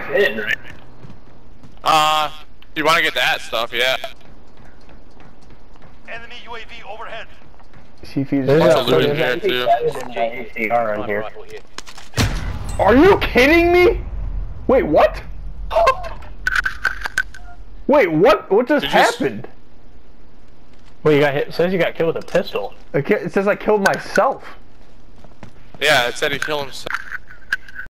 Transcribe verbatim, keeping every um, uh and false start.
in, right? Uh, you want to get that stuff, yeah. Enemy U A V overhead. See if he's There's yeah, a loot in here too. A C R on here. Are you kidding me? Wait, what? Wait, what? What just Did you happened? Well, you got hit. It says you got killed with a pistol. Okay, it says I killed myself. Yeah, it said he killed himself.